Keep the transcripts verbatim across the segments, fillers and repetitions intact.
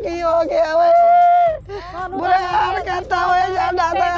की हो गया ओए बुरा हाल करता ओए जाना था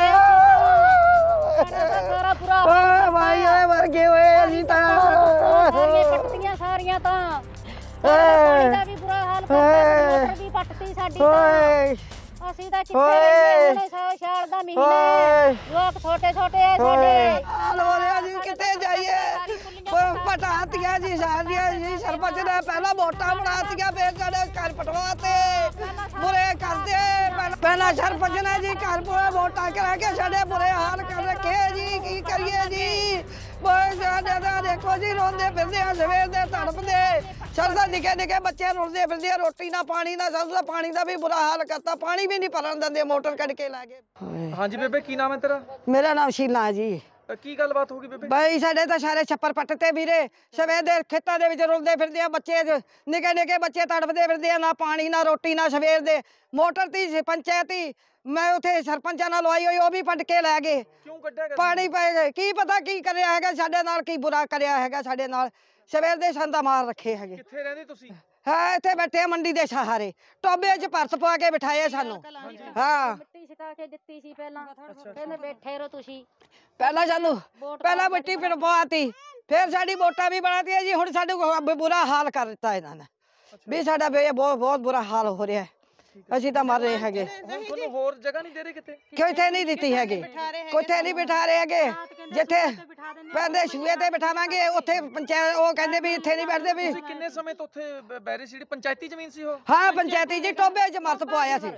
ओए भाई ओए मर गए ओए अजी ता सारियां पट्टियां सारियां ता पानी दा भी बुरा हाल करता मोटर भी पट्टती साडी ता ਅਸੀਂ ਤਾਂ ਕਿੱਥੇ ਰਹਿੰਦੇ ਹੁਣੇ ਸਾਲ ਦਾ ਮਹੀਨਾ ਲੋਕ ਛੋਟੇ ਛੋਟੇ ਆ ਸਾਡੇ ਹਾਲ ਹੋ ਰਿਹਾ ਜੀ ਕਿੱਥੇ ਜਾਈਏ ਪਟਾਤੀਆਂ ਜੀ ਸਾਰੀਆਂ ਜੀ ਸਰਪੰਚ ਨੇ ਪਹਿਲਾਂ ਵੋਟਾਂ ਬਣਾਤੀਆਂ ਫੇਰ ਸਾਡੇ ਘਰ ਪਟਵਾਤੇ ਬੁਰੇ ਕਰਦੇ ਪਹਿਲਾਂ ਸਰਪੰਚ ਨੇ ਜੀ ਘਰ ਪੂਰਾ ਵੋਟਾਂ ਕਰਾ ਕੇ ਸਾਡੇ ਬੁਰੇ ਹਾਲ ਕਰ ਰੱਖੇ ਜੀ ਕੀ ਕਰੀਏ ਜੀ ਸਾਡੇ ਦਾ ਦੇਖੋ ਜੀ ਰੋਂਦੇ ਫਿਰਦੇ ਆ ਸਵੇਰ ਦੇ ਤੜਪਦੇ ਸਰਦਾ ਨਿੱਕੇ ਨਿੱਕੇ ਬੱਚੇ ਰੁਲਦੇ ਫਿਰਦੇ ਆ ਰੋਟੀ ਨਾ ਪਾਣੀ ਨਾ ਸਰਦਾ ਪਾਣੀ ਦਾ ਵੀ ਬੁਰਾ ਹਾਲ ਕਰਤਾ ਪਾਣੀ ਵੀ ਨਹੀਂ ਭਰਨ ਦਿੰਦੇ ਮੋਟਰ ਕੱਢ ਕੇ ਲਾ ਗਏ ਹਾਂਜੀ ਬੇਬੇ ਕੀ ਨਾਮ ਹੈ ਤੇਰਾ ਮੇਰਾ ਨਾਮ ਸ਼ੀਲਾ ਜੀ ਕੀ ਗੱਲਬਾਤ ਹੋ ਗਈ ਬੇਬੇ ਬਾਈ ਸਾਡੇ ਤਾਂ ਸਾਰੇ ਛੱਪਰ ਪੱਟ ਤੇ ਵੀਰੇ ਸਵੇਰ ਦੇ ਖੇਤਾਂ ਦੇ ਵਿੱਚ ਰੁਲਦੇ ਫਿਰਦੇ ਆ ਬੱਚੇ ਨਿੱਕੇ ਨਿੱਕੇ ਬੱਚੇ ਤੜਫਦੇ ਫਿਰਦੇ ਆ ਨਾ ਪਾਣੀ ਨਾ ਰੋਟੀ ਨਾ ਸਵੇਰ ਦੇ ਮੋਟਰ ਤੀ ਪੰਚਾਇਤੀ ਮੈਂ ਉੱਥੇ ਸਰਪੰਚਾਂ ਨਾਲ ਲਵਾਈ ਹੋਈ ਉਹ ਵੀ ਪੱਟ ਕੇ ਲੈ ਗਏ ਕਿਉਂ ਕੱਢਿਆ ਗਿਆ ਪਾਣੀ ਪੈ ਗਏ ਕੀ ਪਤਾ ਕੀ ਕਰਿਆ ਹੈਗਾ ਸਾਡੇ ਨਾਲ ਕੀ ਬੁਰਾ ਕਰਿਆ ਹੈਗਾ ਸਾਡੇ ਨਾਲ ਸਵੇਰ ਦੇ ਸੰਦਾ ਮਾਰ ਰੱਖੇ ਹੈਗੇ ਕਿੱਥੇ ਰਹਿੰਦੇ ਤੁਸੀਂ ਹਾਂ ਇੱਥੇ ਬੈਠੇ ਮੰਡੀ ਦੇ ਸਹਾਰੇ ਟੋਬੇ 'ਚ ਭਰਤ ਪਵਾ ਕੇ ਬਿਠਾਏ ਸਾਨੂੰ ਹਾਂ ਮਿੱਟੀ ਸਿਕਾ ਕੇ ਦਿੱਤੀ ਸੀ ਪਹਿਲਾਂ ਕਹਿੰਦੇ ਬੈਠੇ ਰਹੋ ਤੁਸੀਂ ਪਹਿਲਾਂ ਸਾਨੂੰ ਪਹਿਲਾਂ ਮਿੱਟੀ ਫਿਰ ਪਵਾਤੀ ਫਿਰ ਸਾਡੀ ਵੋਟਾਂ ਵੀ ਬਣਾਤੀਆਂ ਜੀ ਹੁਣ ਸਾਡੇ ਬੁਰਾ ਹਾਲ ਕਰ ਦਿੱਤਾ ਇਹਨਾਂ ਨੇ ਵੀ ਸਾਡਾ ਬਹੁਤ ਬਹੁਤ ਬੁਰਾ ਹਾਲ ਹੋ ਰਿਹਾ ਅਸੀਂ ਤਾਂ ਮਰ ਰਹੇ ਹੈਗੇ ਤੁਹਾਨੂੰ ਹੋਰ ਜਗ੍ਹਾ ਨਹੀਂ ਦੇ ਰਹੇ ਕਿਤੇ ਕਿਤੇ ਨਹੀਂ ਦਿੱਤੀ ਹੈਗੀ ਕਿਤੇ ਨਹੀਂ ਬਿਠਾ ਰਹੇ ਹੈਗੇ ਜਿੱਥੇ ਪੈਂਦੇ ਸ਼ੂਏ ਤੇ ਬਿਠਾਵਾਂਗੇ ਉੱਥੇ ਪੰਚਾਇਤ ਉਹ ਕਹਿੰਦੇ ਵੀ ਇੱਥੇ ਨਹੀਂ ਬੈਠਦੇ ਵੀ ਤੁਸੀਂ ਕਿੰਨੇ ਸਮੇਂ ਤੋਂ ਉੱਥੇ ਬੈਰੇ ਸੀ ਪੰਚਾਇਤੀ ਜ਼ਮੀਨ ਸੀ ਉਹ ਹਾਂ ਪੰਚਾਇਤੀ ਜੀ ਟੋਬੇ 'ਚ ਮਰਤ ਪਵਾਇਆ ਸੀ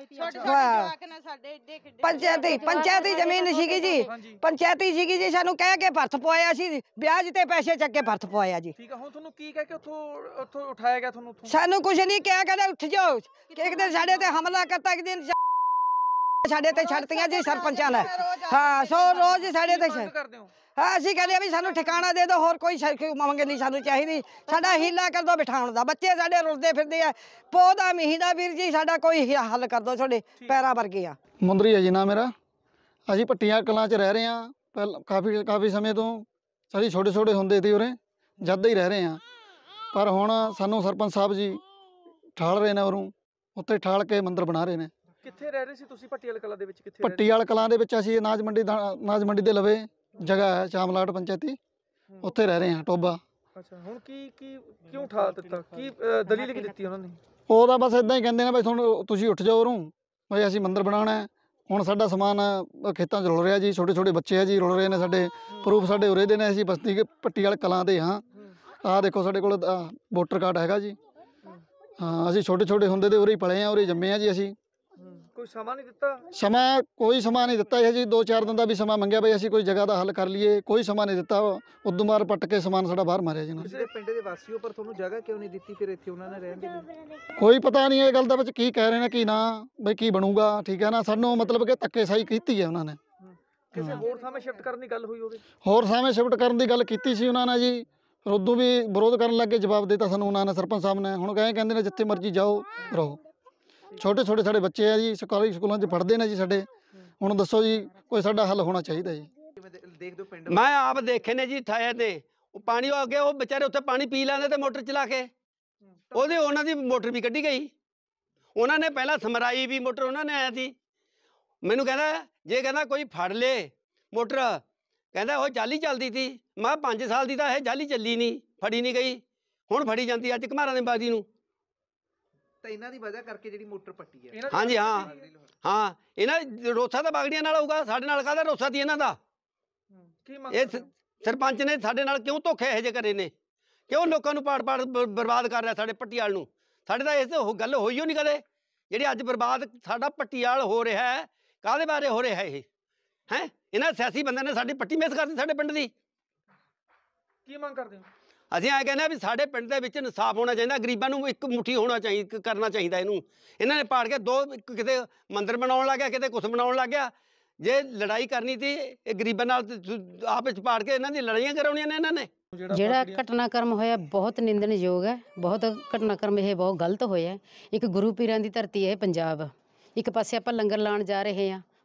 ਪੰਚਾਇਤੀ ਪੰਚਾਇਤੀ ਜ਼ਮੀਨ ਸੀਗੀ ਜੀ ਪੰਚਾਇਤੀ ਸੀਗੀ ਜੀ ਸਾਨੂੰ ਕਹਿ ਕੇ ਭਰਤ ਪਵਾਇਆ ਸੀ ਵਿਆਜ ਤੇ ਪੈਸੇ ਚੱਕ ਕੇ ਭਰਤ ਪਵਾਇਆ ਜੀ ਠੀਕ ਆ ਹੁਣ ਤੁਹਾਨੂੰ ਕੀ ਕਹਿ ਕੇ ਉੱਥੋਂ ਉੱਥੋਂ ਉਠਾਇਆ ਗਿਆ ਤੁਹਾਨੂੰ ਉੱਥੋਂ ਸਾਨੂੰ ਕੁਝ ਨਹੀਂ ਕਿਹਾ ਕਹਿੰਦੇ ਉੱਠ ਜਾਓ ਇੱਕ ਦਿਨ ਸਾਡੇ ਤੇ ਹਮਲਾ ਕਰਤਾ ਇੱਕ ਦਿਨ ਸਾਡੇ ਤੇ ਛੱਡਤੀਆਂ ਜੀ ਸਰਪੰਚਾਂ ਨੇ ਹਾਂ ਸੋ ਰੋਜ਼ ਸਾਡੇ ਤੇ ਹਾਂ ਅਸੀਂ ਕਹਿੰਦੇ ਵੀ ਸਾਨੂੰ ਠਿਕਾਣਾ ਦੇ ਦਿਓ ਹੋਰ ਕੋਈ ਮੰਗ ਨਹੀਂ ਸਾਨੂੰ ਚਾਹੀਦੀ ਸਾਡਾ ਹੀਲਾ ਕਰ ਦਿਓ ਬਿਠਾਉਣ ਦਾ ਬੱਚੇ ਸਾਡੇ ਰੁਲਦੇ ਫਿਰਦੇ ਆ ਪੌਦਾ ਮਹੀਨਾ ਵੀਰ ਜੀ ਸਾਡਾ ਕੋਈ ਹੱਲ ਕਰ ਦਿਓ ਤੁਹਾਡੇ ਪੈਰਾਂ ਵਰਗੇ ਆ ਮੁੰਦਰੀ ਹੈ ਜੀ ਨਾ ਮੇਰਾ ਅਸੀਂ ਪੱਟੀਆਂ ਕਲਾਂ 'ਚ ਰਹਿ ਰਹੇ ਹਾਂ ਪਹਿਲਾਂ ਕਾਫੀ ਕਾਫੀ ਸਮੇਂ ਤੋਂ ਅਸੀਂ ਛੋਟੇ ਛੋਟੇ ਹੁੰਦੇ ਸੀ ਉਰੇ ਜਦ ਹੀ ਰਹਿ ਰਹੇ ਹਾਂ ਪਰ ਹੁਣ ਸਾਨੂੰ ਸਰਪੰਚ ਸਾਹਿਬ ਜੀ ਠਾਲ ਰਹੇ ਨੇ ਉਰੋਂ ਉੱਥੇ ਠਾਲ ਕੇ ਮੰਦਰ ਬਣਾ ਰਹੇ ਨੇ ਕਿੱਥੇ ਰਹਿ ਰਹੇ ਸੀ ਤੁਸੀਂ ਪੱਟੀਆਲ ਕਲਾਂ ਦੇ ਵਿੱਚ ਕਿੱਥੇ ਪੱਟੀਆਲ ਕਲਾਂ ਦੇ ਵਿੱਚ ਅਸੀਂ ਅਨਾਜ ਮੰਡੀ ਅਨਾਜ ਮੰਡੀ ਦੇ ਲਵੇ ਜਗ੍ਹਾ ਹੈ ਸ਼ਾਮਲਾਟ ਪੰਚਾਇਤੀ ਉੱਥੇ ਰਹਿ ਰਹੇ ਹਾਂ ਟੋਬਾ ਅੱਛਾ ਹੁਣ ਕੀ ਕੀ ਕਿਉਂ ਠਾਲ ਦਿੱਤਾ ਕੀ ਦਲੀਲ ਕੀ ਦਿੱਤੀ ਉਹਨਾਂ ਨੇ ਉਹਦਾ ਬਸ ਇਦਾਂ ਹੀ ਕਹਿੰਦੇ ਨੇ ਬਈ ਤੁਹਾਨੂੰ ਤੁਸੀਂ ਉੱਠ ਜਾਓ ਉਰੋਂ ਬਈ ਅਸੀਂ ਮੰਦਰ ਬਣਾਉਣਾ ਹੈ ਹੁਣ ਸਾਡਾ ਸਮਾਨ ਖੇਤਾਂ 'ਚ ਰੁਲ ਰਿਹਾ ਜੀ ਛੋਟੇ ਛੋਟੇ ਬੱਚੇ ਆ ਜੀ ਰੁਲ ਰਹੇ ਨੇ ਸਾਡੇ ਪ੍ਰੂਫ ਸਾਡੇ ਉਰੇ ਦੇ ਨੇ ਅਸੀਂ ਬਸਤੀ ਪੱਟੀਆਲ ਕਲਾਂ ਦੇ ਹਾਂ ਆਹ ਦੇਖੋ ਸਾਡੇ ਕੋਲ ਵੋਟਰ ਕਾਰਡ ਹੈਗਾ ਜੀ ਹਾਂ ਅਸੀਂ ਛੋਟੇ ਛੋਟੇ ਹੁੰਦੇ ਤੇ ਉਰੇ ਹੀ ਪਲੇ ਆ ਉਰੇ ਜੰਮੇ ਆ ਜੀ ਅਸੀਂ ਕੋਈ ਸਮਾਂ ਨਹੀਂ ਦਿੱਤਾ ਸਮਾਂ ਕੋਈ ਸਮਾਂ ਨਹੀਂ ਦਿੱਤਾ ਜੀ ਦੋ ਚਾਰ ਦਿਨ ਦਾ ਵੀ ਸਮਾਂ ਮੰਗਿਆ ਬਈ ਅਸੀਂ ਕੋਈ ਜਗ੍ਹਾ ਦਾ ਹੱਲ ਕਰ ਲਈਏ ਕੋਈ ਸਮਾਂ ਨਹੀਂ ਦਿੱਤਾ ਉਦੋਂ ਮਾਰ ਪੱਟ ਕੇ ਸਮਾਨ ਸਾਡਾ ਬਾਹਰ ਮਾਰਿਆ ਜੀ ਤੁਸੀਂ ਪਿੰਡ ਦੇ ਵਾਸੀਓ ਪਰ ਤੁਹਾਨੂੰ ਜਗ੍ਹਾ ਕਿਉਂ ਨਹੀਂ ਦਿੱਤੀ ਫਿਰ ਇੱਥੇ ਉਹਨਾਂ ਨੇ ਰਹਿਣ ਦੇ ਲਈ ਕੋਈ ਪਤਾ ਨਹੀਂ ਇਹ ਗੱਲ ਦਾ ਵਿੱਚ ਕੀ ਕਹਿ ਰਹੇ ਨੇ ਕੀ ਨਾ ਬਈ ਕੀ ਬਣੂਗਾ ਠੀਕ ਹੈ ਨਾ ਸਾਨੂੰ ਮਤਲਬ ਕਿ ਧੱਕੇਸ਼ਾਹੀ ਕੀਤੀ ਹੈ ਉਹਨਾਂ ਨੇ ਕਿਸੇ ਹੋਰ ਥਾਂ 'ਤੇ ਸ਼ਿਫਟ ਕਰਨ ਦੀ ਗੱਲ ਹੋਈ ਹੋਵੇ ਹੋਰ ਥਾਂ 'ਤੇ ਸ਼ਿਫਟ ਕਰਨ ਦੀ ਗੱਲ ਕੀਤੀ ਸੀ ਉਹਨਾਂ ਨੇ ਜੀ ਫਿਰ ਉਦੋਂ ਵੀ ਵਿਰੋਧ ਕਰਨ ਲੱਗੇ ਜਵਾਬ ਦਿੱਤਾ ਸਾਨੂੰ ਉਹਨਾਂ ਨੇ ਸਰਪੰਚ ਸਾਹਿਬ ਨੇ ਹੁਣ ਕਹੇ ਕਹਿੰਦੇ ਨੇ ਜਿੱਥੇ ਮਰਜ਼ੀ ਜਾਓ ਰਹੋ ਛੋਟੇ ਛੋਟੇ ਸਾਡੇ ਬੱਚੇ ਆ ਜੀ ਸਰਕਾਰੀ ਸਕੂਲਾਂ 'ਚ ਪੜ੍ਹਦੇ ਨੇ ਜੀ ਸਾਡੇ ਹੁਣ ਦੱਸੋ ਜੀ ਕੋਈ ਸਾਡਾ ਹੱਲ ਹੋਣਾ ਚਾਹੀਦਾ ਜੀ ਮੈਂ ਆਪ ਦੇਖੇ ਨੇ ਜੀ ਥਾਏ ਤੇ ਉਹ ਪਾਣੀ ਆ ਗਿਆ ਉਹ ਵਿਚਾਰੇ ਉੱਥੇ ਪਾਣੀ ਪੀ ਲੈਂਦੇ ਤੇ ਮੋਟਰ ਚਲਾ ਕੇ ਉਹਦੇ ਉਹਨਾਂ ਦੀ ਮੋਟਰ ਵੀ ਕੱਢੀ ਗਈ ਉਹਨਾਂ ਨੇ ਪਹਿਲਾਂ ਸਮਰਾਈ ਵੀ ਮੋਟਰ ਉਹਨਾਂ ਨੇ ਆਇਆ ਸੀ ਮੈਨੂੰ ਕਹਿੰਦਾ ਜੇ ਕਹਿੰਦਾ ਕੋਈ ਫੜ ਲੇ ਮੋਟਰ ਕਹਿੰਦਾ ਉਹ ਜਾਲੀ ਚੱਲਦੀ ਸੀ ਮੈਂ ਪੰਜ ਸਾਲ ਦੀ ਤਾਂ ਇਹ ਜਾਲੀ ਚੱਲੀ ਨਹੀਂ ਫੜੀ ਨਹੀਂ ਗਈ ਹੁਣ ਫੜੀ ਜਾਂਦੀ ਅੱਜ ਘਮਾਰਾਂ ਦੇ ਬਾਗੀ ਨੂੰ ਤਾਂ ਇਹਨਾਂ ਦੀ ਵਜ੍ਹਾ ਕਰਕੇ ਜਿਹੜੀ ਮੋਟਰ ਪੱਟੀ ਹੈ ਹਾਂਜੀ ਹਾਂ ਹਾਂ ਇਹਨਾਂ ਰੋਸਾ ਤਾਂ ਬਾਗੜੀਆਂ ਨਾਲ ਹੋਊਗਾ ਸਾਡੇ ਨਾਲ ਕਾਹਦਾ ਰੋਸਾ ਸੀ ਇਹਨਾਂ ਦਾ ਇਹ ਸਰਪੰਚ ਨੇ ਸਾਡੇ ਨਾਲ ਕਿਉਂ ਧੋਖੇ ਇਹੋ ਜਿਹੇ ਕਰੇ ਨੇ ਕਿਉਂ ਲੋਕਾਂ ਨੂੰ ਪਾੜ ਪਾੜ ਬਰਬਾਦ ਕਰ ਰਿਹਾ ਸਾਡੇ ਪੱਟੀਆਲ ਨੂੰ ਸਾਡੇ ਤਾਂ ਇਸ ਗੱਲ ਹੋਈ ਓ ਨਹੀਂ ਕਦੇ ਜਿਹੜੀ ਅੱਜ ਬਰਬਾਦ ਸਾਡਾ ਪੱਟੀਆਲ ਹੋ ਰਿਹਾ ਹੈ ਕਾਹਦੇ ਬਾਰੇ ਹੋ ਰਿਹਾ ਇਹ ਹੈ ਇਹਨਾਂ ਸਿਆਸੀ ਬੰਦਿਆਂ ਨੇ ਸਾਡੀ ਪੱਟੀ ਮਿਸ ਕਰਤੀ ਸਾਡੇ ਪਿੰਡ ਦੀ ਕੀ ਮੰਗ ਕਰਦੇ ਹੋ ਅਸੀਂ ਐਂ ਕਹਿੰਦੇ ਆ ਵੀ ਸਾਡੇ ਪਿੰਡ ਦੇ ਵਿੱਚ ਇਨਸਾਫ ਹੋਣਾ ਚਾਹੀਦਾ ਗਰੀਬਾਂ ਨੂੰ ਇੱਕ ਮੁੱਠੀ ਹੋਣਾ ਚਾਹੀਦਾ ਕਰਨਾ ਚਾਹੀਦਾ ਇਹਨੂੰ ਇਹਨਾਂ ਨੇ ਪਾੜ ਕੇ ਦੋ ਕਿਤੇ ਮੰਦਿਰ ਬਣਾਉਣ ਲੱਗ ਗਿਆ ਕਿਤੇ ਕੁਛ ਬਣਾਉਣ ਲੱਗ ਗਿਆ ਜੇ ਲੜਾਈ ਕਰਨੀ ਸੀ ਇਹ ਗਰੀਬਾਂ ਨਾਲ ਆਪ ਵਿੱਚ ਪਾੜ ਕੇ ਇਹਨਾਂ ਦੀ ਲੜਾਈਆਂ ਕਰਾਉਣੀਆਂ ਨੇ ਇਹਨਾਂ ਨੇ ਜਿਹੜਾ ਘਟਨਾਕ੍ਰਮ ਹੋਇਆ ਬਹੁਤ ਨਿੰਦਣਯੋਗ ਹੈ ਬਹੁਤ ਘਟਨਾਕ੍ਰਮ ਇਹ ਬਹੁਤ ਗਲਤ ਹੋਇਆ ਇੱਕ ਗੁਰੂ ਪੀਰਾਂ ਦੀ ਧਰਤੀ ਹੈ ਪੰਜਾਬ ਇੱਕ ਪਾਸੇ ਆਪਾਂ ਲੰਗਰ ਲਾਉਣ ਜਾ ਰਹੇ ਹਾਂ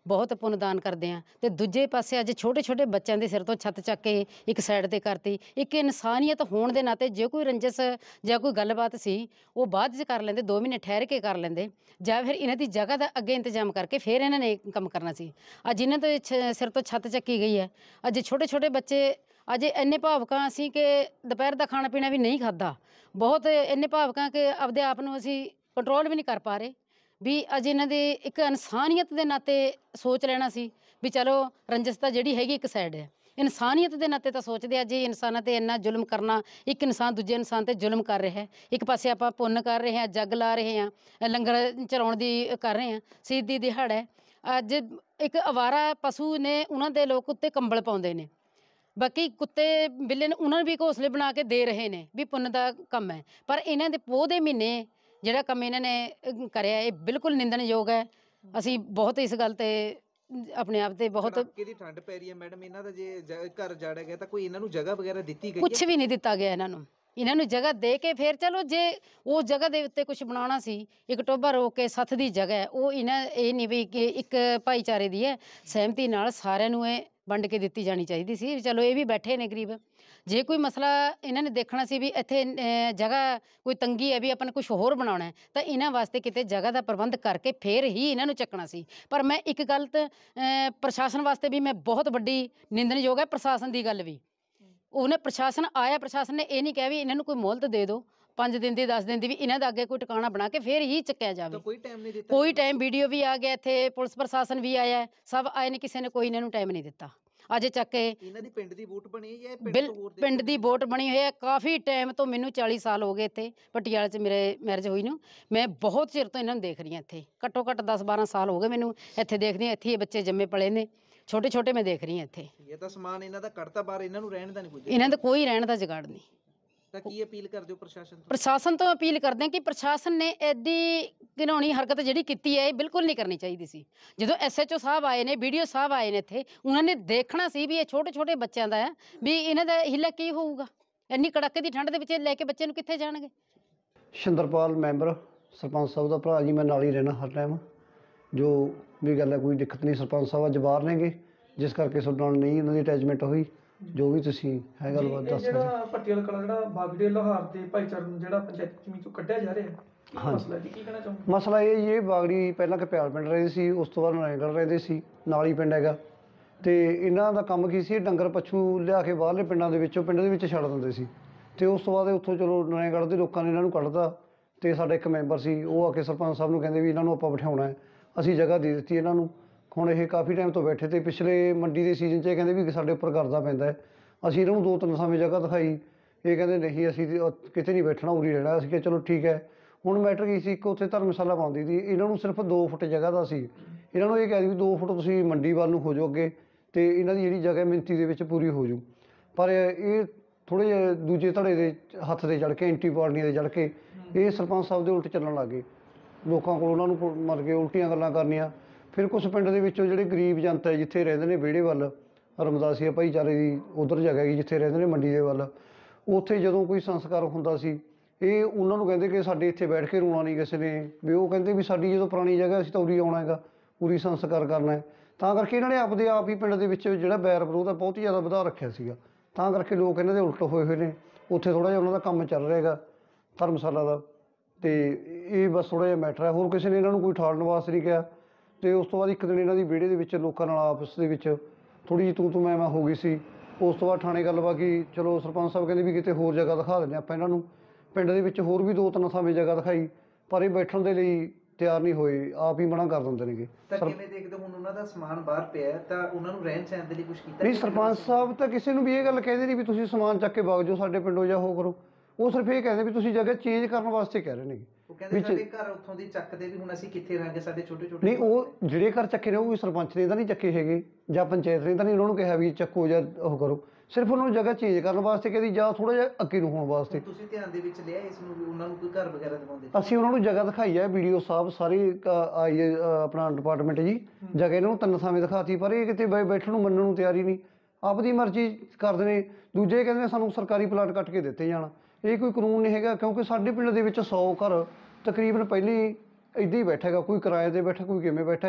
ਬਹੁਤ ਪੁੰਨਦਾਨ ਕਰਦੇ ਹਾਂ। ਤੇ ਦੂਜੇ ਪਾਸੇ ਅੱਜ ਛੋਟੇ ਛੋਟੇ ਬੱਚਿਆਂ ਦੇ ਸਿਰ ਤੋਂ ਛੱਤ ਚੱਕ ਕੇ ਇੱਕ ਸਾਈਡ ਤੇ ਕਰਤੀ। ਇੱਕ ਇਨਸਾਨੀਅਤ ਹੋਣ ਦੇ ਨਾਤੇ ਜੇ ਕੋਈ ਰੰਜਸ ਜਾਂ ਕੋਈ ਗੱਲਬਾਤ ਸੀ ਉਹ ਬਾਅਦ 'ਚ ਕਰ ਲੈਂਦੇ, ਦੋ ਮਹੀਨੇ ਠਹਿਰ ਕੇ ਕਰ ਲੈਂਦੇ, ਜਾਂ ਫਿਰ ਇਹਨਾਂ ਦੀ ਜਗ੍ਹਾ ਦਾ ਅੱਗੇ ਇੰਤਜ਼ਾਮ ਕਰਕੇ ਫਿਰ ਇਹਨਾਂ ਨੇ ਇਹ ਕੰਮ ਕਰਨਾ ਸੀ। ਅੱਜ ਇਹਨਾਂ ਤੋਂ ਛ- ਸਿਰ ਤੋਂ ਛੱਤ ਚੱਕੀ ਗਈ ਹੈ। ਅੱਜ ਛੋਟੇ ਛੋਟੇ ਬੱਚੇ ਅੱਜ ਇੰਨੇ ਭਾਵੁਕਾਂ ਅਸੀਂ ਕਿ ਦੁਪਹਿਰ ਦਾ ਖਾਣਾ ਪੀਣਾ ਵੀ ਨਹੀਂ ਖਾਧਾ। ਬਹੁਤ ਇੰਨੇ ਭਾਵੁਕਾਂ ਕਿ ਆਪਦੇ ਆਪ ਨੂੰ ਅਸੀਂ ਕੰਟਰੋਲ ਵੀ ਨਹੀਂ ਕਰ ਪਾ ਰਹੇ ਵੀ ਅੱਜ ਇਹਨਾਂ ਦੇ ਇੱਕ ਇਨਸਾਨੀਅਤ ਦੇ ਨਾਤੇ ਸੋਚ ਲੈਣਾ ਸੀ ਵੀ ਚਲੋ ਰੰਜਸ ਤਾਂ ਜਿਹੜੀ ਹੈਗੀ ਇੱਕ ਸਾਈਡ ਹੈ, ਇਨਸਾਨੀਅਤ ਦੇ ਨਾਤੇ ਤਾਂ ਸੋਚਦੇ ਆ ਜੀ ਇਨਸਾਨਾਂ ਤੇ ਇੰਨਾ ਜ਼ੁਲਮ ਕਰਨਾ, ਇੱਕ ਇਨਸਾਨ ਦੂਜੇ ਇਨਸਾਨ ਤੇ ਜ਼ੁਲਮ ਕਰ ਰਿਹਾ ਹੈ। ਇੱਕ ਪਾਸੇ ਆਪਾਂ ਪੁੰਨ ਕਰ ਰਹੇ ਹਾਂ, ਜੱਗ ਲਾ ਰਹੇ ਹਾਂ, ਲੰਗਰ ਚਲਾਉਣ ਦੀ ਕਰ ਰਹੇ ਹਾਂ, ਸ਼ਹੀਦੀ ਦਿਹਾੜਾ ਹੈ। ਅੱਜ ਇੱਕ ਅਵਾਰਾ ਪਸ਼ੂ ਨੇ ਉਹਨਾਂ ਦੇ ਲੋਕ ਉੱਤੇ ਕੰਬਲ ਪਾਉਂਦੇ ਨੇ, ਬਾਕੀ ਕੁੱਤੇ ਬਿੱਲੇ ਨੇ ਉਹਨਾਂ ਨੂੰ ਵੀ ਘੋਂਸਲੇ ਬਣਾ ਕੇ ਦੇ ਰਹੇ ਨੇ ਵੀ ਪੁੰਨ ਦਾ ਕੰਮ ਹੈ। ਪਰ ਇਹਨਾਂ ਦੇ ਪੋਹ ਦੇ ਮਹੀਨੇ ਜਿਹੜਾ ਕੰਮ ਇਹਨਾਂ ਨੇ ਅਹ, ਕਰਿਆ ਇਹ ਬਿਲਕੁਲ ਨਿੰਦਣਯੋਗ ਹੈ। ਅਸੀਂ ਬਹੁਤ ਇਸ ਗੱਲ ਤੇ ਆਪਣੇ ਆਪ ਤੇ ਬਹੁਤ ਕੜਾਕੇ ਦੀ ਠੰਡ ਪੈ ਰਹੀ ਹੈ ਮੈਡਮ, ਇਹਨਾਂ ਦਾ ਜੇ ਜ- ਘਰ ਜਾੜਿਆ ਗਿਆ ਤਾਂ ਕੋਈ ਇਹਨਾਂ ਨੂੰ ਜਗ੍ਹਾ ਵਗੈਰਾ ਦਿੱਤੀ ਗਈ ਕੁਛ ਵੀ ਨਹੀਂ ਦਿੱਤਾ ਗਿਆ ਇਹਨਾਂ ਨੂੰ। ਇਹਨਾਂ ਨੂੰ ਜਗ੍ਹਾ ਦੇ ਕੇ ਫਿਰ ਚਲੋ ਜੇ ਉਸ ਜਗ੍ਹਾ ਦੇ ਉੱਤੇ ਕੁਝ ਬਣਾਉਣਾ ਸੀ, ਇੱਕ ਟੋਭਾ ਰੋਕ ਕੇ ਸੱਥ ਦੀ ਜਗ੍ਹਾ ਹੈ, ਉਹ ਇਹਨਾਂ ਇਹ ਨਹੀਂ ਵੀ ਕਿ ਇੱਕ ਭਾਈਚਾਰੇ ਦੀ ਹੈ, ਸਹਿਮਤੀ ਨਾਲ ਸਾਰਿਆਂ ਨੂੰ ਇਹ ਵੰਡ ਕੇ ਦਿੱਤੀ ਜਾਣੀ ਚਾਹੀਦੀ ਸੀ। ਚਲੋ ਇਹ ਵੀ ਬੈਠੇ ਨੇ ਗਰੀਬ, ਜੇ ਕੋਈ ਮਸਲਾ ਇਹਨਾਂ ਨੇ ਦੇਖਣਾ ਸੀ ਵੀ ਇੱਥੇ ਅਹ, ਜਗ੍ਹਾ ਕੋਈ ਤੰਗੀ ਹੈ ਵੀ ਆਪਾਂ ਨੇ ਕੁਝ ਹੋਰ ਬਣਾਉਣਾ ਹੈ ਤਾਂ ਇਹਨਾਂ ਵਾਸਤੇ ਕਿਤੇ ਜਗ੍ਹਾ ਦਾ ਪ੍ਰਬੰਧ ਕਰਕੇ ਫਿਰ ਹੀ ਇਹਨਾਂ ਨੂੰ ਚੱਕਣਾ ਸੀ। ਪਰ ਮੈਂ ਇੱਕ ਗੱਲ ਤਾਂ ਅਹ, ਪ੍ਰਸ਼ਾਸਨ ਵਾਸਤੇ ਵੀ ਮੈਂ ਬਹੁਤ ਵੱਡੀ ਨਿੰਦਣਯੋਗ ਹੈ ਪ੍ਰਸ਼ਾਸਨ ਦੀ ਗੱਲ ਵੀ। ਉਹਨੇ ਪ੍ਰਸ਼ਾਸਨ ਆਇਆ, ਪ੍ਰਸ਼ਾਸਨ ਨੇ ਇਹ ਨਹੀਂ ਕਿਹਾ ਵੀ ਇਹਨਾਂ ਨੂੰ ਕੋਈ ਮੋਹਲਤ ਦੇ ਦਿਓ ਪੰਜ ਦਿਨ ਦੀ ਦਸ ਦਿਨ ਦੀ, ਵੀ ਇਹਨਾਂ ਦਾ ਅੱਗੇ ਕੋਈ ਟਿਕਾਣਾ ਬਣਾ ਕੇ ਫਿਰ ਹੀ ਚੱਕਿਆ ਜਾਵੇ। ਤਾਂ ਕੋਈ ਟਾਈਮ ਨਹੀਂ ਦਿੱਤਾ ਕੋਈ ਟਾਈਮ ਵੀਡੀਓ ਵੀ ਆ ਗਿਆ, ਇੱਥੇ ਪੁਲਿਸ ਪ੍ਰਸ਼ਾਸਨ ਵੀ ਆਇਆ, ਸਭ ਆਏ ਨੇ, ਕਿਸੇ ਨੇ ਕੋਈ ਇਹਨਾਂ ਨੂੰ ਟਾਈਮ ਨਹੀਂ ਦਿੱਤਾ। ਅੱਜ ਚੱਕ ਕੇ ਇਹਨਾਂ ਦੀ ਪਿੰਡ ਦੀ ਵੋਟ ਬਣੀ ਹੈ ਜਾਂ ਇਹ ਪਿੰਡ ਬਿਲ ਤੋਂ ਹੋਰ ਦੇ ਪਿੰਡ ਦੀ ਵੋਟ ਬਣੀ ਹੋਈ ਹੈ ਕਾਫੀ ਟਾਈਮ ਤੋਂ। ਮੈਨੂੰ ਚਾਲੀ ਸਾਲ ਹੋ ਗਏ ਇੱਥੇ ਪਟਿਆਲੇ 'ਚ ਮੇਰੇ ਮੈਰਿਜ ਹੋਈ ਨੂੰ। ਮੈਂ ਬਹੁਤ ਚਿਰ ਤੋਂ ਇਹਨਾਂ ਨੂੰ ਦੇਖ ਰਹੀ ਹਾਂ ਇੱਥੇ, ਘੱਟੋ ਘੱਟ ਦਸ ਬਾਰਾਂ ਸਾਲ ਹੋ ਗਏ ਮੈਨੂੰ ਇੱਥੇ ਦੇਖਦੀ ਹਾਂ। ਇੱਥੇ ਇਹ ਬੱਚੇ ਜੰਮੇ ਪਲੇ ਨੇ ਛੋਟੇ ਛੋਟੇ, ਮੈਂ ਦੇਖ ਰਹੀ ਹਾਂ ਇੱਥੇ। ਇਹ ਤਾਂ ਸਮਾਨ ਇਹਨਾਂ ਦਾ ਕੱਢਤਾ ਬਾਹਰ, ਇਹਨਾਂ ਨੂੰ ਰਹਿਣ ਦਾ ਨਹੀਂ ਕੁਝ। ਇਹਨਾਂ ਦਾ ਕੋਈ ਰਹਿਣ ਦਾ ਜੁਗਾੜ ਨਹੀਂ। ਤਾਂ ਕੀ ਅਪੀਲ ਕਰਦੇ ਹੋ ਪ੍ਰਸ਼ਾਸਨ ਤੋਂ? ਪ੍ਰਸ਼ਾਸਨ ਤੋਂ ਅਪੀਲ ਕਰਦੇ ਹਾਂ ਕਿ ਪ੍ਰਸ਼ਾਸਨ ਨੇ ਐਡੀ ਘਿਨਾਉਣੀ ਹਰਕਤ ਜਿਹੜੀ ਕੀਤੀ ਹੈ ਇਹ ਬਿਲਕੁਲ ਨਹੀਂ ਕਰਨੀ ਚਾਹੀਦੀ ਸੀ। ਜਦੋਂ ਐਸ ਐਚ ਓ ਸਾਹਿਬ ਆਏ ਨੇ, ਵੀਡੀਓ ਸਾਹਿਬ ਆਏ ਨੇ ਇੱਥੇ, ਉਹਨਾਂ ਨੇ ਦੇਖਣਾ ਸੀ ਵੀ ਇਹ ਛੋਟੇ ਛੋਟੇ ਬੱਚਿਆਂ ਦਾ ਹੈ, ਵੀ ਇਹਨਾਂ ਦਾ ਹਿੱਲਾ ਕੀ ਹੋਊਗਾ। ਇੰਨੀ ਕੜਾਕੇ ਦੀ ਠੰਡ ਦੇ ਵਿੱਚ ਲੈ ਕੇ ਬੱਚੇ ਨੂੰ ਕਿੱਥੇ ਜਾਣਗੇ। ਸ਼ਿੰਦਰਪਾਲ ਮੈਂਬਰ ਸਰਪੰਚ ਸਾਹਿਬ ਦਾ ਭਰਾ ਜੀ, ਮੈਂ ਨਾਲ ਹੀ ਰਹਿਣਾ ਹਰ ਟਾਈਮ। ਜੋ ਵੀ ਗੱਲ ਹੈ ਕੋਈ ਦਿੱਕਤ ਨਹੀਂ, ਸਰਪੰਚ ਸਾਹਿਬ ਅੱਜ ਬਾਹਰ ਨੇਗੇ ਜਿਸ ਕਰਕੇ ਤੁਹਾਡੇ ਨਾਲ ਨਹੀਂ ਉਹਨਾਂ ਦੀ ਅਟੈਚਮੈਂਟ ਹੋਈ। ਜੋ ਵੀ ਤੁਸੀਂ ਹੈ ਗੱਲਬਾਤ ਇਹ ਦੱਸ ਸਕਦੇ। ਜਿਹੜਾ ਪੱਟੀਆਲਾ ਕਲਾਂ ਜਿਹੜਾ ਬਾਗੜੇ ਲੋਹਾਰ ਦੇ ਭਾਈਚਾਰੇ ਨੂੰ ਜਿਹੜਾ ਪੰਚਾਇਤ ਜ਼ਮੀਨ ਚੋਂ ਕੱਢਿਆ ਜਾ ਰਿਹਾ, ਕੀ ਹਾਂਜੀ। ਮਸਲਾ ਜੀ, ਕੀ ਕਹਿਣਾ ਚਾਹੋਗੇ? ਮਸਲਾ ਇਹ ਜੀ, ਇਹ ਬਾਗੜੀ ਪਹਿਲਾਂ ਕਪਿਆਲ ਪਿੰਡ ਰਹਿੰਦੇ ਸੀ, ਉਸ ਤੋਂ ਬਾਅਦ ਨਾਰਾਇਣਗੜ੍ਹ ਰਹਿੰਦੇ ਸੀ, ਨਾਲ ਹੀ ਪਿੰਡ ਹੈਗਾ। ਅਤੇ ਇਹਨਾਂ ਦਾ ਕੰਮ ਕੀ ਸੀ, ਡੰਗਰ ਪਸ਼ੂ ਲਿਆ ਕੇ ਬਾਹਰਲੇ ਪਿੰਡਾਂ ਦੇ ਵਿੱਚੋਂ ਪਿੰਡ ਦੇ ਵਿੱਚ ਛੱਡ ਦਿੰਦੇ ਸੀ। ਅਤੇ ਉਸ ਤੋਂ ਬਾਅਦ ਉੱਥੋਂ ਚਲੋ ਨਾਰਾਇਣਗੜ੍ਹ ਦੇ ਲੋਕਾਂ ਨੇ ਇਹਨਾਂ ਨੂੰ ਕੱਢਤਾ। ਅਤੇ ਸਾਡਾ ਇੱਕ ਮੈਂਬਰ ਸੀ, ਉਹ ਆ ਕੇ ਸਰਪੰਚ ਸਾਹਿਬ ਨੂੰ ਕਹਿੰਦੇ ਵੀ ਇਹਨਾਂ ਨੂੰ ਆਪਾਂ ਬਿਠਾਉਣਾ ਹੈ। ਅਸੀਂ ਜਗ੍ਹਾ ਦੇ ਦਿੱਤੀ ਇਹਨਾਂ ਨੂੰ। ਹੁਣ ਇਹ ਕਾਫੀ ਟਾਈਮ ਤੋਂ ਬੈਠੇ, ਅਤੇ ਪਿਛਲੇ ਮੰਡੀ ਦੇ ਸੀਜ਼ਨ 'ਚ ਇਹ ਕਹਿੰਦੇ ਵੀ ਸਾਡੇ ਉੱਪਰ ਕਰਜ਼ਾ ਪੈਂਦਾ ਹੈ। ਅਸੀਂ ਇਹਨਾਂ ਨੂੰ ਦੋ ਤਿੰਨ ਥਾਵੇਂ ਜਗ੍ਹਾ ਦਿਖਾਈ, ਇਹ ਕਹਿੰਦੇ ਨਹੀਂ ਅਸੀਂ ਕਿਤੇ ਨਹੀਂ ਬੈਠਣਾ, ਉਰੀ ਰਹਿਣਾ। ਅਸੀਂ ਕਿਹਾ ਚਲੋ ਠੀਕ ਹੈ। ਹੁਣ ਮੈਟਰ ਕੀ ਸੀ, ਇੱਕ ਉੱਥੇ ਧਰਮਸ਼ਾਲਾ ਪਾਉਂਦੀ ਸੀ, ਇਹਨਾਂ ਨੂੰ ਸਿਰਫ ਦੋ ਫੁੱਟ ਜਗ੍ਹਾ ਦਾ ਸੀ। ਇਹਨਾਂ ਨੂੰ ਇਹ ਕਹਿ ਦਿੱਤੀ ਵੀ ਦੋ ਫੁੱਟ ਤੁਸੀਂ ਮੰਡੀ ਵੱਲ ਨੂੰ ਹੋ ਜਾਓ ਅੱਗੇ, ਅਤੇ ਇਹਨਾਂ ਦੀ ਜਿਹੜੀ ਜਗ੍ਹਾ ਮਿੰਤੀ ਦੇ ਵਿੱਚ ਪੂਰੀ ਹੋ ਜਾਊ। ਪਰ ਇਹ ਥੋੜ੍ਹੇ ਜਿਹੇ ਦੂਜੇ ਧੜੇ ਦੇ ਹੱਥ 'ਤੇ ਚੜ੍ਹ ਕੇ, ਐਂਟੀ ਪਾਰਟੀਆਂ ਦੇ ਚੜ੍ਹ ਕੇ ਇਹ ਸਰਪੰਚ ਸਾਹਿਬ ਦੇ ਉਲਟ ਚੱਲਣ ਲੱਗ ਗਏ। ਲੋਕਾਂ ਕੋਲ ਉਹਨਾਂ ਨੂੰ ਮਰ ਕੇ ਉਲਟੀਆਂ ਗੱਲਾਂ ਕਰਨੀਆਂ। ਫਿਰ ਕੁਛ ਪਿੰਡ ਦੇ ਵਿੱਚੋਂ ਜਿਹੜੇ ਗਰੀਬ ਜਨਤਾ ਜਿੱਥੇ ਰਹਿੰਦੇ ਨੇ ਵਿਹੜੇ ਵੱਲ, ਰਮਦਾਸੀਆ ਭਾਈਚਾਰੇ ਦੀ ਉੱਧਰ ਜਗ੍ਹਾ ਹੈਗੀ ਜਿੱਥੇ ਰਹਿੰਦੇ ਨੇ ਮੰਡੀ ਦੇ ਵੱਲ, ਉੱਥੇ ਜਦੋਂ ਕੋਈ ਸੰਸਕਾਰ ਹੁੰਦਾ ਸੀ ਇਹ ਉਹਨਾਂ ਨੂੰ ਕਹਿੰਦੇ ਕਿ ਸਾਡੇ ਇੱਥੇ ਬੈਠ ਕੇ ਰੋਣਾ ਨਹੀਂ ਕਿਸੇ ਨੇ। ਵੀ ਉਹ ਕਹਿੰਦੇ ਵੀ ਸਾਡੀ ਜਦੋਂ ਪੁਰਾਣੀ ਜਗ੍ਹਾ ਅਸੀਂ ਤਾਂ ਉਰੀ ਆਉਣਾ ਹੈਗਾ, ਉਰੀ ਸੰਸਕਾਰ ਕਰਨਾ ਹੈ। ਤਾਂ ਕਰਕੇ ਇਹਨਾਂ ਨੇ ਆਪਦੇ ਆਪ ਹੀ ਪਿੰਡ ਦੇ ਵਿੱਚ ਜਿਹੜਾ ਬੈਰ ਵਿਰੋਧ ਆ ਬਹੁਤ ਹੀ ਜ਼ਿਆਦਾ ਵਧਾ ਰੱਖਿਆ ਸੀਗਾ। ਤਾਂ ਕਰਕੇ ਲੋਕ ਇਹਨਾਂ ਦੇ ਉਲਟ ਹੋਏ ਹੋਏ ਨੇ। ਉੱਥੇ ਥੋੜ੍ਹਾ ਜਿਹਾ ਉਹਨਾਂ ਦਾ ਕੰਮ ਚੱਲ ਰਿਹਾ ਹੈਗਾ ਧਰਮਸ਼ਾਲਾ ਦਾ, ਅਤੇ ਇਹ ਬਸ ਥੋੜ੍ਹਾ ਜਿਹਾ ਮੈਟਰ ਹੈ। ਹੋਰ ਕਿਸੇ ਨੇ ਇਹਨਾਂ ਨੂੰ ਕੋਈ ਠਾਲਣ ਵਾਸਤੇ ਨਹੀਂ ਕਿਹਾ। ਅਤੇ ਉਸ ਤੋਂ ਬਾਅਦ ਇੱਕ ਦਿਨ ਇਹਨਾਂ ਦੀ ਵਿਹੜੇ ਦੇ ਵਿੱਚ ਲੋਕਾਂ ਨਾਲ ਆਪਸ ਦੇ ਵਿੱਚ ਥੋੜ੍ਹੀ ਜਿਹੀ ਤੂੰ ਤੂੰ ਮੈਂ ਮੈਂ ਹੋ ਗਈ ਸੀ। ਉਸ ਤੋਂ ਬਾਅਦ ਥਾਣੇ ਗੱਲਬਾਤ ਕੀ, ਚਲੋ ਸਰਪੰਚ ਸਾਹਿਬ ਕਹਿੰਦੇ ਵੀ ਕਿਤੇ ਹੋਰ ਜਗ੍ਹਾ ਦਿਖਾ ਦਿੰਦੇ ਆਪਾਂ ਇਹਨਾਂ ਨੂੰ। ਪਿੰਡ ਦੇ ਵਿੱਚ ਹੋਰ ਵੀ ਦੋ ਤਿੰਨ ਥਾਵੇਂ ਜਗ੍ਹਾ ਦਿਖਾਈ, ਪਰ ਇਹ ਬੈਠਣ ਦੇ ਲਈ ਤਿਆਰ ਨਹੀਂ ਹੋਏ, ਆਪ ਹੀ ਮਨਾ ਕਰ ਦਿੰਦੇ ਨੇਗੇ। ਤਾਂ ਕਿਵੇਂ ਦੇਖਦੇ ਹੁਣ ਉਹਨਾਂ ਦਾ ਸਮਾਨ ਬਾਹਰ ਪਿਆ ਤਾਂ ਉਹਨਾਂ ਨੂੰ ਰਹਿਣ ਸਹਿਣ ਦੇ ਲਈ ਕੁਝ ਕੀਤਾ ਨਹੀਂ, ਸਰਪੰਚ ਸਾਹਿਬ ਤਾਂ ਕਿਸੇ ਨੂੰ ਵੀ ਇਹ ਗੱਲ ਕਹਿੰਦੇ ਨਹੀਂ ਵੀ ਤੁਸੀਂ ਸਮਾਨ ਚੱਕ ਕੇ ਵਗ ਜਾਓ ਸਾਡੇ ਪਿੰਡੋਂ ਜਾਂ ਉਹ ਕਰੋ। ਉਹ ਸਿਰਫ ਇਹ ਕਹਿੰਦੇ ਵੀ ਤੁਸੀਂ ਜਗ੍ਹਾ ਚੇਂਜ ਕਰਨ ਵਾਸਤੇ ਕਹਿ ਰਹੇ ਨੇ। ਉਹ ਕਹਿੰਦੇ ਸਾਡੇ ਘਰ ਉੱਥੋਂ ਦੀ ਚੱਕਦੇ ਵੀ ਹੁਣ ਅਸੀਂ ਕਿੱਥੇ ਰਹਾਂਗੇ, ਸਾਡੇ ਛੋਟੇ ਛੋਟੇ। ਨਹੀਂ, ਉਹ ਜਿਹੜੇ ਘਰ ਚੱਕੇ ਨੇ ਉਹ ਵੀ ਸਰਪੰਚ ਨੇ ਤਾਂ ਨਹੀਂ ਚੱਕੇ ਹੈਗੇ, ਜਾਂ ਪੰਚਾਇਤ ਨੇ ਤਾਂ ਨਹੀਂ ਉਹਨਾਂ ਨੂੰ ਕਿਹਾ ਵੀ ਚੱਕੋ ਜਾਂ ਉਹ ਕਰੋ। ਸਿਰਫ ਉਹਨਾਂ ਨੂੰ ਜਗ੍ਹਾ ਚੇਂਜ ਕਰਨ ਵਾਸਤੇ ਕਹਿੰਦੀ, ਜਾਂ ਥੋੜ੍ਹਾ ਜਿਹਾ ਅੱਗੇ ਨੂੰ ਹੋਣ ਵਾਸਤੇ। ਤੁਸੀਂ ਧਿਆਨ ਦੇ ਵਿੱਚ ਲਿਆ ਇਸ ਨੂੰ ਵੀ ਉਹਨਾਂ ਨੂੰ ਕੋਈ ਘਰ ਵਗੈਰਾ ਦਿਵਾਉਂਦੇ? ਅਸੀਂ ਉਹਨਾਂ ਨੂੰ ਜਗ੍ਹਾ ਦਿਖਾਈ ਹੈ, ਵੀਡੀਓ ਸਾਹਿਬ ਸਾਰੀ ਆਈ ਹੈ ਆਪਣਾ ਡਿਪਾਰਟਮੈਂਟ ਜੀ, ਜਗ੍ਹਾ ਇਹਨਾਂ ਨੂੰ ਤਿੰਨ ਥਾਵੇਂ ਦਿਖਾਤੀ, ਪਰ ਇਹ ਕਿਤੇ ਬੈਠਣ ਨੂੰ ਮੰਨਣ ਨੂੰ ਤਿਆਰ ਹੀ ਨਹੀਂ, ਆਪਦੀ ਮਰਜ਼ੀ ਕਰਦੇ ਨੇ। ਦੂਜੇ ਕਹਿੰਦੇ ਨੇ ਸਾਨੂੰ ਸਰਕਾਰੀ ਪਲਾਟ ਕੱਟ ਕੇ ਦਿੱਤੇ ਜਾਣ। ਇਹ ਕੋਈ ਕਾਨੂੰਨ ਨਹੀਂ ਹੈਗਾ, ਕਿਉਂਕਿ ਸਾਡੇ ਪਿੰਡ ਦੇ ਵਿੱਚ ਸੌ ਘਰ ਤਕਰੀਬਨ ਪਹਿਲਾਂ ਹੀ ਇੱਦਾਂ ਹੀ ਬੈਠਾ ਹੈਗਾ, ਕੋਈ ਕਿਰਾਏ 'ਤੇ ਬੈਠਾ, ਕੋਈ ਕਿਵੇਂ ਬੈਠਾ ਹੈ।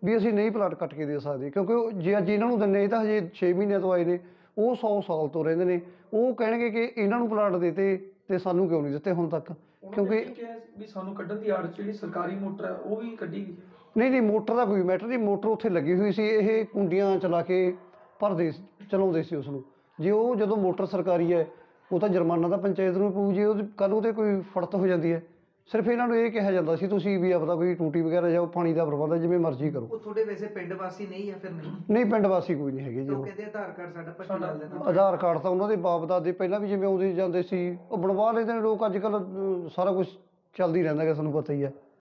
ਵੀ ਅਸੀਂ ਨਹੀਂ ਪਲਾਟ ਕੱਟ ਕੇ ਦੇ ਸਕਦੇ, ਕਿਉਂਕਿ ਉਹ ਜੇ ਅੱਜ ਇਹਨਾਂ ਨੂੰ ਦਿੰਦੇ, ਇਹ ਤਾਂ ਹਜੇ ਛੇ ਮਹੀਨਿਆਂ ਤੋਂ ਆਏ ਨੇ, ਉਹ ਸੌ ਸਾਲ ਤੋਂ ਰਹਿੰਦੇ ਨੇ, ਉਹ ਕਹਿਣਗੇ ਕਿ ਇਹਨਾਂ ਨੂੰ ਪਲਾਟ ਦਿੱਤੇ ਤੇ ਸਾਨੂੰ ਕਿਉਂ ਨਹੀਂ ਦਿੱਤੇ ਹੁਣ ਤੱਕ, ਕਿਉਂਕਿ ਵੀ ਸਾਨੂੰ ਕੱਢਣ ਦੀ ਆੜ ਜਿਹੜੀ ਸਰਕਾਰੀ ਮੋਟਰ ਹੈ ਉਹ ਵੀ ਕੱਢੀ ਗਈ। ਨਹੀਂ ਨਹੀਂ ਮੋਟਰ ਦਾ ਕੋਈ ਮੈਟਰ ਨਹੀਂ, ਮੋਟਰ ਉੱਥੇ ਲੱਗੀ ਹੋਈ ਸੀ, ਇਹ ਕੁੰਡੀਆਂ ਚਲਾ ਕੇ ਭਰਦੇ ਚਲਾਉਂਦੇ ਸੀ ਉਸ ਨੂੰ। ਜੇ ਉਹ ਜਦੋਂ ਮੋਟਰ ਸਰਕਾਰੀ ਹੈ ਉਹ ਤਾਂ ਜੁਰਮਾਨਾ ਤਾਂ ਪੰਚਾਇਤ ਨੂੰ ਪਊ, ਜੇ ਉਹ ਕੱਲ੍ਹ ਉਹਦੇ ਕੋਈ ਫੜਤ ਹੋ ਜਾਂਦੀ ਹੈ। ਸਿਰਫ ਇਹਨਾਂ ਨੂੰ ਇਹ ਕਿਹਾ ਜਾਂਦਾ ਸੀ ਤੁਸੀਂ ਵੀ ਆਪਦਾ ਕੋਈ ਟੂਟੀ ਵਗੈਰਾ ਜਾਂ ਪਾਣੀ ਦਾ ਪ੍ਰਬੰਧ ਜਿਵੇਂ ਮਰਜ਼ੀ ਕਰੋ। ਉਹ ਤੁਹਾਡੇ ਵੈਸੇ ਪਿੰਡ ਵਾਸੀ ਨਹੀਂ ਆ ਫਿਰ? ਨਹੀਂ ਨਹੀਂ ਪਿੰਡ ਵਾਸੀ ਕੋਈ ਨਹੀਂ ਹੈਗੇ ਜੀ। ਉਹ ਕਹਿੰਦੇ ਆਧਾਰ ਕਾਰਡ ਸਾਡਾ ਭੱਟੀ ਲਾਲ ਦੇ ਨਾਲ। ਆਧਾਰ ਕਾਰਡ ਤਾਂ ਉਹਨਾਂ ਦੇ ਬਾਪ ਦਾਦੇ ਪਹਿਲਾਂ ਵੀ ਜਿਵੇਂ ਆਉਂਦੇ ਜਾਂਦੇ ਸੀ ਉਹ ਬਣਵਾ ਲੈਂਦੇ ਨੇ ਲੋਕ, ਅੱਜ ਕੱਲ੍ਹ ਸਾਰਾ ਕੁਝ ਚੱਲਦੀ ਰਹਿੰਦਾ ਗਾ, ਤੁਹਾਨੂੰ ਪਤਾ ਹੀ ਹੈ।